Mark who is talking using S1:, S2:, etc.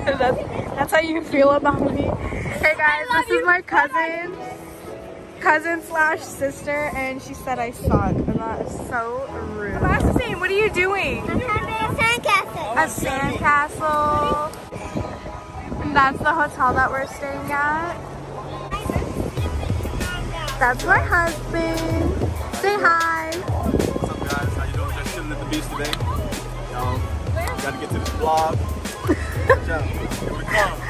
S1: that's how you feel about me. Hey guys, this is my cousin slash sister, and she said I suck, and that is so rude. Sebastian, what are you doing?
S2: I'm having a sandcastle.
S1: A sandcastle. And that's the hotel that we're staying at. That's my husband. Say hi.
S3: What's up, guys? How you doing? Just chilling at the beach today. Gotta get to this vlog. Here we come.